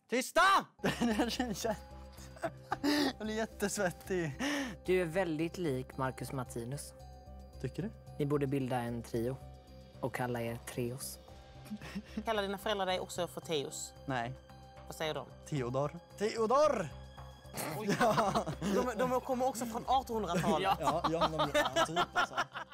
Tysta! Jag blir jättesvettig. Du är väldigt lik Marcus Martinus. Tycker du? Ni borde bilda en trio och kalla er Treos. Kallar dina föräldrar dig också för Teos? Nej. Vad säger de? Theodor. Theodor! Ja. De kommer också från 1800-talet. Ja, typ alltså.